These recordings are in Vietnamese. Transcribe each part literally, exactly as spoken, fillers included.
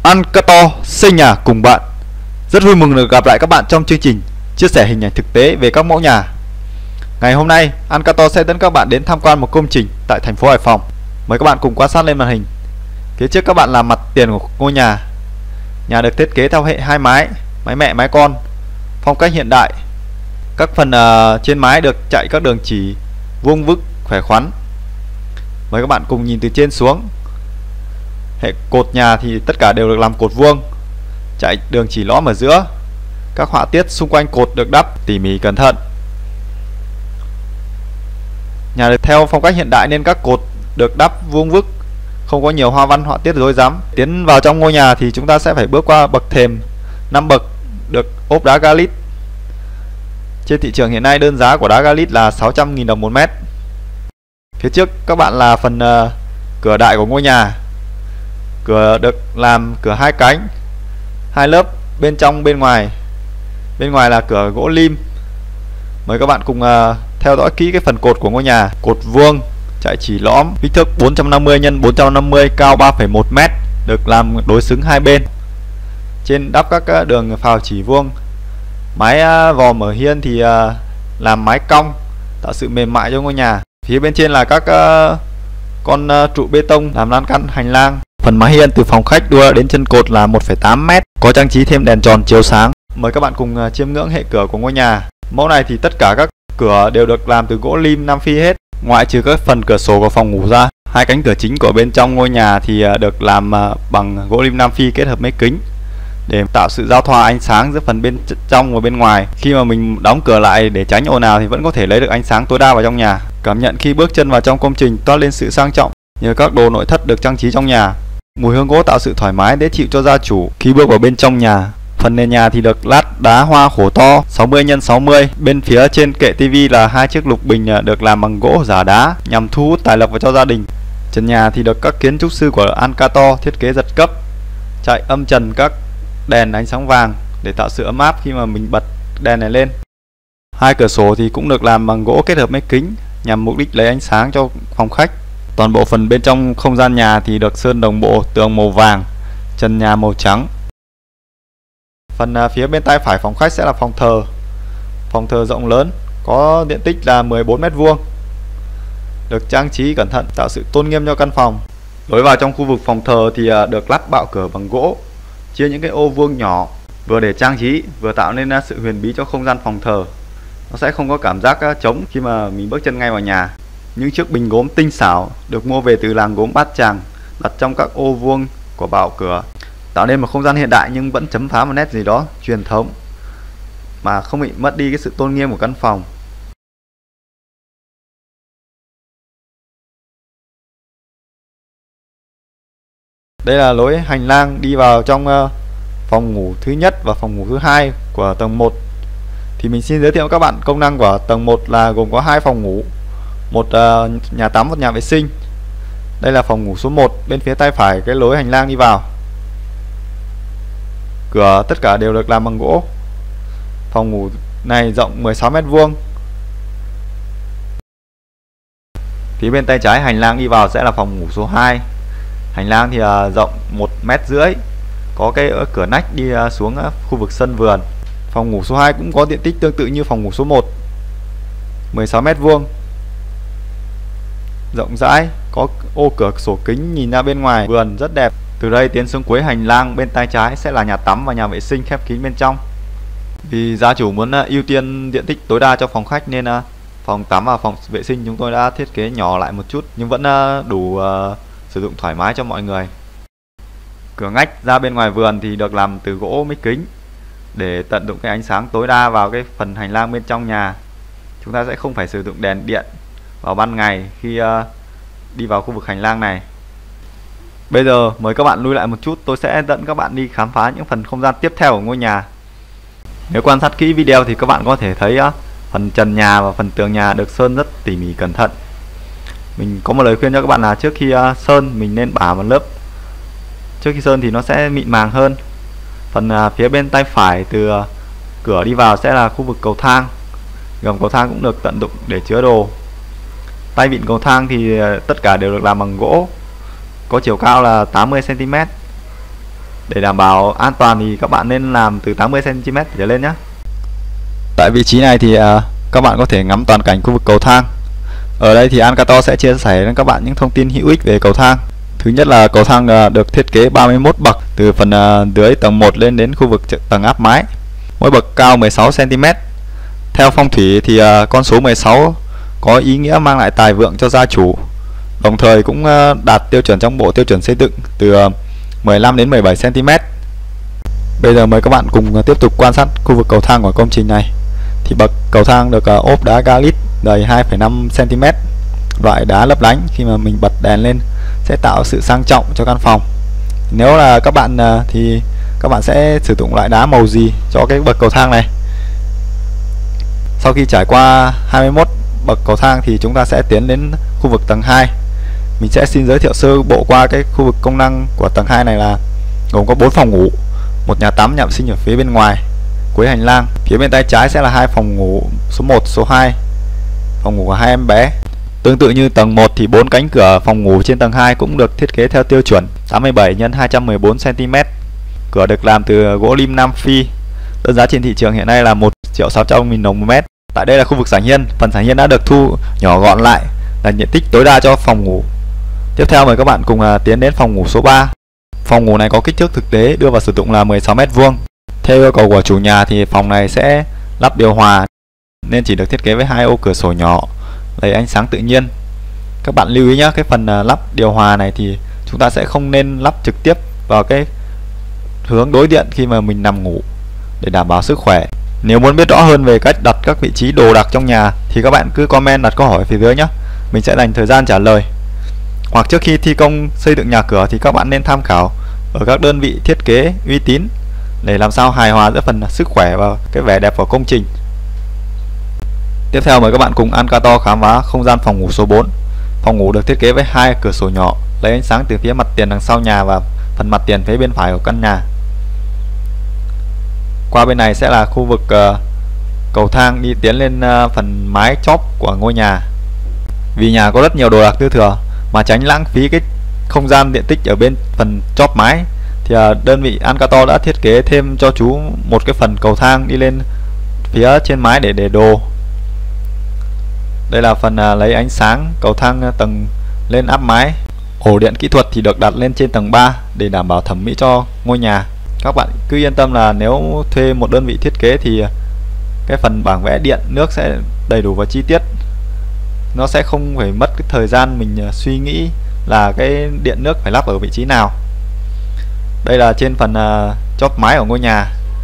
Ăn Cắt To xây nhà cùng bạn. Rất vui mừng được gặp lại các bạn trong chương trình chia sẻ hình ảnh thực tế về các mẫu nhà. Ngày hôm nay, Ăn Cắt To sẽ dẫn các bạn đến tham quan một công trình tại thành phố Hải Phòng. Mời các bạn cùng quan sát lên màn hình. Phía trước các bạn là mặt tiền của ngôi nhà. Nhà được thiết kế theo hệ hai mái, mái mẹ mái con, phong cách hiện đại. Các phần uh, trên mái được chạy các đường chỉ vuông vức khỏe khoắn. Mời các bạn cùng nhìn từ trên xuống. Hệ cột nhà thì tất cả đều được làm cột vuông, chạy đường chỉ lõm ở giữa. Các họa tiết xung quanh cột được đắp tỉ mỉ cẩn thận. Nhà được theo phong cách hiện đại nên các cột được đắp vuông vức, không có nhiều hoa văn họa tiết rối rắm. Tiến vào trong ngôi nhà thì chúng ta sẽ phải bước qua bậc thềm năm bậc được ốp đá granite. Trên thị trường hiện nay đơn giá của đá granite là sáu trăm nghìn đồng một mét. Phía trước các bạn là phần uh, cửa đại của ngôi nhà. Cửa được làm cửa hai cánh, hai lớp, bên trong bên ngoài. Bên ngoài là cửa gỗ lim. Mời các bạn cùng uh, theo dõi kỹ cái phần cột của ngôi nhà. Cột vuông chạy chỉ lõm, kích thước bốn trăm năm mươi nhân bốn trăm năm mươi, cao ba phẩy một mét, được làm đối xứng hai bên. Trên đắp các uh, đường phào chỉ vuông. Mái uh, vòm ở hiên thì uh, làm mái cong, tạo sự mềm mại cho ngôi nhà. Phía bên trên là các uh, con uh, trụ bê tông làm lan can hành lang. Phần mái hiên từ phòng khách đua đến chân cột là một phẩy tám mét, có trang trí thêm đèn tròn chiếu sáng. Mời các bạn cùng uh, chiêm ngưỡng hệ cửa của ngôi nhà. Mẫu này thì tất cả các cửa đều được làm từ gỗ lim Nam Phi hết, ngoại trừ các phần cửa sổ của phòng ngủ ra. Hai cánh cửa chính của bên trong ngôi nhà thì uh, được làm uh, bằng gỗ lim Nam Phi kết hợp mấy kính để tạo sự giao thoa ánh sáng giữa phần bên trong và bên ngoài. Khi mà mình đóng cửa lại để tránh ồn ào thì vẫn có thể lấy được ánh sáng tối đa vào trong nhà. Cảm nhận khi bước chân vào trong công trình toát lên sự sang trọng nhờ các đồ nội thất được trang trí trong nhà. Mùi hương gỗ tạo sự thoải mái dễ chịu cho gia chủ khi bước vào bên trong nhà. Phần nền nhà thì được lát đá hoa khổ to sáu mươi nhân sáu mươi. Bên phía trên kệ tivi là hai chiếc lục bình được làm bằng gỗ giả đá nhằm thu hút tài lộc vào cho gia đình. Trần nhà thì được các kiến trúc sư của Ăn Cắt To thiết kế giật cấp, chạy âm trần các đèn ánh sáng vàng để tạo sự ấm áp khi mà mình bật đèn này lên. Hai cửa sổ thì cũng được làm bằng gỗ kết hợp mấy kính nhằm mục đích lấy ánh sáng cho phòng khách. Toàn bộ phần bên trong không gian nhà thì được sơn đồng bộ, tường màu vàng, trần nhà màu trắng. Phần uh, phía bên tay phải phòng khách sẽ là phòng thờ. Phòng thờ rộng lớn, có diện tích là mười bốn mét vuông, được trang trí cẩn thận tạo sự tôn nghiêm cho căn phòng. Lối vào trong khu vực phòng thờ thì uh, được lắp bạo cửa bằng gỗ, chia những cái ô vuông nhỏ, vừa để trang trí vừa tạo nên uh, sự huyền bí cho không gian phòng thờ. Nó sẽ không có cảm giác uh, trống khi mà mình bước chân ngay vào nhà. Những chiếc bình gốm tinh xảo được mua về từ làng gốm Bát Tràng đặt trong các ô vuông của bạo cửa, tạo nên một không gian hiện đại nhưng vẫn chấm phá một nét gì đó truyền thống mà không bị mất đi cái sự tôn nghiêm của căn phòng. Đây là lối hành lang đi vào trong uh, phòng ngủ thứ nhất và phòng ngủ thứ hai của tầng một. Thì mình xin giới thiệu các bạn công năng của tầng một là gồm có hai phòng ngủ, một uh, nhà tắm, một nhà vệ sinh. Đây là phòng ngủ số một, bên phía tay phải cái lối hành lang đi vào. Cửa tất cả đều được làm bằng gỗ. Phòng ngủ này rộng mười sáu mét vuông. Phía bên tay trái hành lang đi vào sẽ là phòng ngủ số hai. Hành lang thì uh, rộng một mét rưỡi, có cái cửa nách đi uh, xuống uh, khu vực sân vườn. Phòng ngủ số hai cũng có diện tích tương tự như phòng ngủ số một, mười sáu mét vuông, rộng rãi, có ô cửa sổ kính nhìn ra bên ngoài vườn rất đẹp. Từ đây tiến xuống cuối hành lang bên tay trái sẽ là nhà tắm và nhà vệ sinh khép kín bên trong. Vì gia chủ muốn uh, ưu tiên diện tích tối đa cho phòng khách nên uh, phòng tắm và phòng vệ sinh chúng tôi đã thiết kế nhỏ lại một chút nhưng vẫn uh, đủ uh, sử dụng thoải mái cho mọi người. Cửa ngách ra bên ngoài vườn thì được làm từ gỗ mấy kính để tận dụng cái ánh sáng tối đa vào cái phần hành lang bên trong nhà. Chúng ta sẽ không phải sử dụng đèn điện vào ban ngày khi uh, đi vào khu vực hành lang này. Bây giờ mời các bạn lui lại một chút, tôi sẽ dẫn các bạn đi khám phá những phần không gian tiếp theo của ngôi nhà. Nếu quan sát kỹ video thì các bạn có thể thấy uh, phần trần nhà và phần tường nhà được sơn rất tỉ mỉ cẩn thận. Mình có một lời khuyên cho các bạn là trước khi uh, sơn mình nên bả một lớp. Trước khi sơn thì nó sẽ mịn màng hơn. Phần uh, phía bên tay phải từ uh, cửa đi vào sẽ là khu vực cầu thang. Gầm cầu thang cũng được tận dụng để chứa đồ. Tay vịn cầu thang thì uh, tất cả đều được làm bằng gỗ, có chiều cao là tám mươi xăng ti mét. Để đảm bảo an toàn thì các bạn nên làm từ tám mươi xăng ti mét trở lên nhé. Tại vị trí này thì uh, các bạn có thể ngắm toàn cảnh khu vực cầu thang. Ở đây thì Ancator sẽ chia sẻ với các bạn những thông tin hữu ích về cầu thang. Thứ nhất là cầu thang uh, được thiết kế ba mươi mốt bậc từ phần uh, dưới tầng một lên đến khu vực tầng áp mái. Mỗi bậc cao mười sáu xăng ti mét. Theo phong thủy thì uh, con số mười sáu có ý nghĩa mang lại tài vượng cho gia chủ. Đồng thời cũng uh, đạt tiêu chuẩn trong bộ tiêu chuẩn xây dựng từ uh, mười lăm đến mười bảy xăng ti mét. Bây giờ mời các bạn cùng uh, tiếp tục quan sát khu vực cầu thang của công trình này. Thì bậc cầu thang được uh, ốp đá Galit dày hai phẩy năm xăng ti mét, loại đá lấp lánh, khi mà mình bật đèn lên sẽ tạo sự sang trọng cho căn phòng. Nếu là các bạn uh, thì các bạn sẽ sử dụng loại đá màu gì cho cái bậc cầu thang này. Sau khi trải qua hai mươi mốt bậc cầu thang thì chúng ta sẽ tiến đến khu vực tầng hai. Mình sẽ xin giới thiệu sơ bộ qua cái khu vực công năng của tầng hai này là gồm có bốn phòng ngủ, một nhà tắm, nhà vệ sinh ở phía bên ngoài cuối hành lang. Phía bên tay trái sẽ là hai phòng ngủ số một, số hai, phòng ngủ của hai em bé. Tương tự như tầng một thì bốn cánh cửa phòng ngủ trên tầng hai cũng được thiết kế theo tiêu chuẩn tám mươi bảy nhân hai trăm mười bốn xăng ti mét. Cửa được làm từ gỗ lim Nam Phi. Đơn giá trên thị trường hiện nay là một triệu sáu trăm nghìn đồng một mét. Tại đây là khu vực sảnh hiên. Phần sảnh hiên đã được thu nhỏ gọn lại là diện tích tối đa cho phòng ngủ. Tiếp theo mời các bạn cùng uh, tiến đến phòng ngủ số ba. Phòng ngủ này có kích thước thực tế đưa vào sử dụng là mười sáu mét vuông. Theo yêu cầu của chủ nhà thì phòng này sẽ lắp điều hòa nên chỉ được thiết kế với hai ô cửa sổ nhỏ lấy ánh sáng tự nhiên. Các bạn lưu ý nhé, cái phần uh, lắp điều hòa này thì chúng ta sẽ không nên lắp trực tiếp vào cái hướng đối diện khi mà mình nằm ngủ để đảm bảo sức khỏe. Nếu muốn biết rõ hơn về cách đặt các vị trí đồ đạc trong nhà thì các bạn cứ comment đặt câu hỏi phía dưới nhé. Mình sẽ dành thời gian trả lời. Hoặc trước khi thi công xây dựng nhà cửa thì các bạn nên tham khảo ở các đơn vị thiết kế uy tín để làm sao hài hòa giữa phần sức khỏe và cái vẻ đẹp của công trình. Tiếp theo mời các bạn cùng Ancator khám phá không gian phòng ngủ số bốn. Phòng ngủ được thiết kế với hai cửa sổ nhỏ lấy ánh sáng từ phía mặt tiền đằng sau nhà và phần mặt tiền phía bên phải của căn nhà. Qua bên này sẽ là khu vực uh, cầu thang đi tiến lên uh, phần mái chóp của ngôi nhà. Vì nhà có rất nhiều đồ đạc dư thừa mà tránh lãng phí cái không gian diện tích ở bên phần chóp mái thì uh, đơn vị Ancator đã thiết kế thêm cho chú một cái phần cầu thang đi lên phía trên mái để để đồ. Đây là phần uh, lấy ánh sáng cầu thang uh, tầng lên áp mái. Ổ điện kỹ thuật thì được đặt lên trên tầng ba để đảm bảo thẩm mỹ cho ngôi nhà. Các bạn cứ yên tâm là nếu thuê một đơn vị thiết kế thì cái phần bảng vẽ điện nước sẽ đầy đủ và chi tiết. Nó sẽ không phải mất cái thời gian mình suy nghĩ là cái điện nước phải lắp ở vị trí nào. Đây là trên phần uh, chóp mái của ngôi nhà.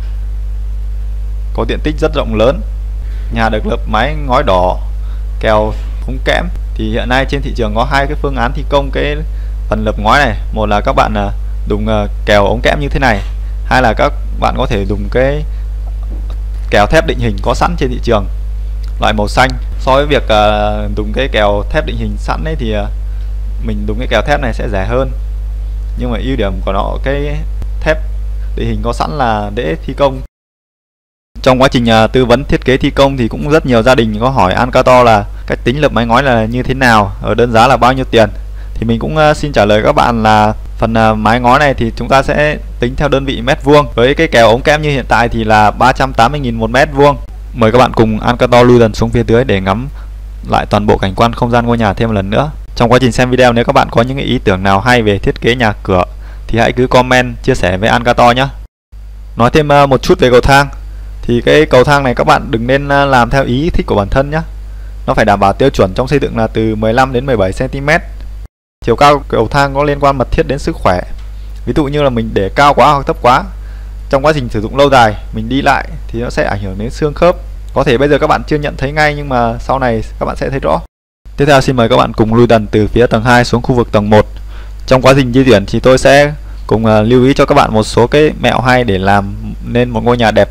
Có diện tích rất rộng lớn. Nhà được lợp mái ngói đỏ, kèo ống kẽm. Thì hiện nay trên thị trường có hai cái phương án thi công cái phần lợp ngói này. Một là các bạn uh, dùng uh, kèo ống kẽm như thế này, hai là các bạn có thể dùng cái kèo thép định hình có sẵn trên thị trường loại màu xanh. So với việc uh, dùng cái kèo thép định hình sẵn ấy thì uh, mình dùng cái kèo thép này sẽ rẻ hơn, nhưng mà ưu điểm của nó cái thép định hình có sẵn là dễ thi công. Trong quá trình uh, tư vấn thiết kế thi công thì cũng rất nhiều gia đình có hỏi Ancator là cách tính lợp mái ngói là như thế nào, ở đơn giá là bao nhiêu tiền. Thì mình cũng uh, xin trả lời các bạn là phần uh, mái ngói này thì chúng ta sẽ tính theo đơn vị mét vuông. Với cái kèo ống kẽm như hiện tại thì là ba trăm tám mươi nghìn một mét vuông. Mời các bạn cùng Ancator lui dần xuống phía dưới để ngắm lại toàn bộ cảnh quan không gian ngôi nhà thêm một lần nữa. Trong quá trình xem video, nếu các bạn có những ý tưởng nào hay về thiết kế nhà cửa thì hãy cứ comment chia sẻ với Ancator nhé. Nói thêm uh, một chút về cầu thang. Thì cái cầu thang này các bạn đừng nên uh, làm theo ý thích của bản thân nhé. Nó phải đảm bảo tiêu chuẩn trong xây dựng là từ mười lăm đến mười bảy xăng ti mét. Chiều cao cầu thang có liên quan mật thiết đến sức khỏe. Ví dụ như là mình để cao quá hoặc thấp quá, trong quá trình sử dụng lâu dài mình đi lại thì nó sẽ ảnh hưởng đến xương khớp. Có thể bây giờ các bạn chưa nhận thấy ngay nhưng mà sau này các bạn sẽ thấy rõ. Tiếp theo xin mời các bạn cùng lui dần từ phía tầng hai xuống khu vực tầng một. Trong quá trình di chuyển thì tôi sẽ cùng uh, lưu ý cho các bạn một số cái mẹo hay để làm nên một ngôi nhà đẹp.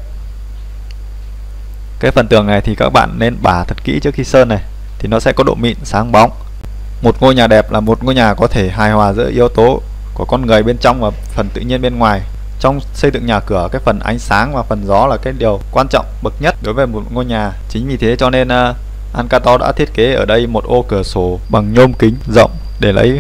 Cái phần tường này thì các bạn nên bả thật kỹ trước khi sơn này thì nó sẽ có độ mịn, sáng bóng. Một ngôi nhà đẹp là một ngôi nhà có thể hài hòa giữa yếu tố của con người bên trong và phần tự nhiên bên ngoài. Trong xây dựng nhà cửa, cái phần ánh sáng và phần gió là cái điều quan trọng bậc nhất đối với một ngôi nhà. Chính vì thế cho nên uh, Ancator đã thiết kế ở đây một ô cửa sổ bằng nhôm kính rộng để lấy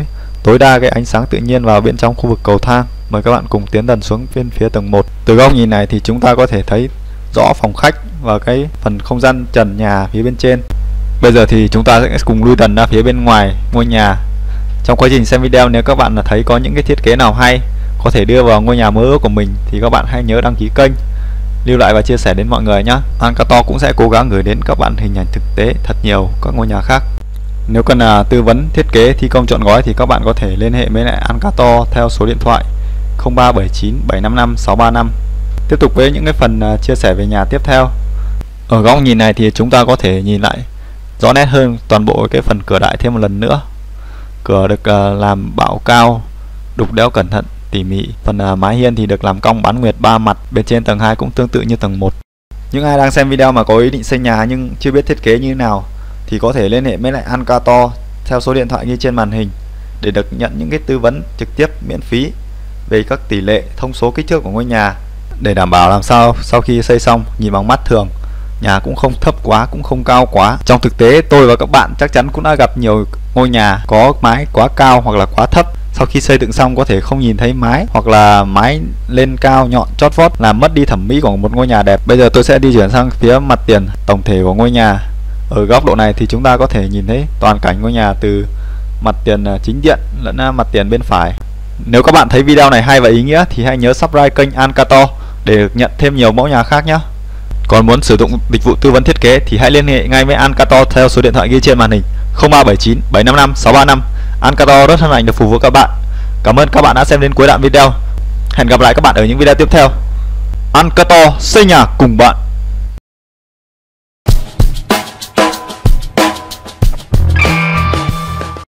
tối đa cái ánh sáng tự nhiên vào bên trong khu vực cầu thang. Mời các bạn cùng tiến dần xuống bên phía tầng một. Từ góc nhìn này thì chúng ta có thể thấy rõ phòng khách và cái phần không gian trần nhà phía bên trên. Bây giờ thì chúng ta sẽ cùng lui dần ra phía bên ngoài ngôi nhà. Trong quá trình xem video, nếu các bạn thấy có những cái thiết kế nào hay có thể đưa vào ngôi nhà mơ ước của mình thì các bạn hãy nhớ đăng ký kênh, lưu lại và chia sẻ đến mọi người nhé. Ancato cũng sẽ cố gắng gửi đến các bạn hình ảnh thực tế thật nhiều các ngôi nhà khác. Nếu cần là tư vấn thiết kế thi công trọn gói thì các bạn có thể liên hệ với lại Ancato theo số điện thoại không ba bảy chín bảy năm năm sáu ba năm. Tiếp tục với những cái phần uh, chia sẻ về nhà tiếp theo. Ở góc nhìn này thì chúng ta có thể nhìn lại rõ nét hơn toàn bộ cái phần cửa đại thêm một lần nữa. Cửa được uh, làm bạo cao, đục đẽo cẩn thận, tỉ mỉ. Phần uh, mái hiên thì được làm cong bán nguyệt ba mặt, bên trên tầng hai cũng tương tự như tầng một. Những ai đang xem video mà có ý định xây nhà nhưng chưa biết thiết kế như thế nào thì có thể liên hệ với lại Ancato theo số điện thoại ghi trên màn hình để được nhận những cái tư vấn trực tiếp miễn phí về các tỷ lệ, thông số, kích thước của ngôi nhà, để đảm bảo làm sao sau khi xây xong nhìn bằng mắt thường nhà cũng không thấp quá cũng không cao quá. Trong thực tế tôi và các bạn chắc chắn cũng đã gặp nhiều ngôi nhà có mái quá cao hoặc là quá thấp. Sau khi xây dựng xong có thể không nhìn thấy mái, hoặc là mái lên cao nhọn chót vót làm mất đi thẩm mỹ của một ngôi nhà đẹp. Bây giờ tôi sẽ di chuyển sang phía mặt tiền tổng thể của ngôi nhà. Ở góc độ này thì chúng ta có thể nhìn thấy toàn cảnh ngôi nhà từ mặt tiền chính điện lẫn mặt tiền bên phải. Nếu các bạn thấy video này hay và ý nghĩa thì hãy nhớ subscribe kênh Ancato để được nhận thêm nhiều mẫu nhà khác nhé. Còn muốn sử dụng dịch vụ tư vấn thiết kế thì hãy liên hệ ngay với Ancato theo số điện thoại ghi trên màn hình không ba bảy chín bảy năm năm sáu ba năm. Ancato rất hân hạnh được phục vụ các bạn. Cảm ơn các bạn đã xem đến cuối đoạn video. Hẹn gặp lại các bạn ở những video tiếp theo. Ancato xây nhà cùng bạn.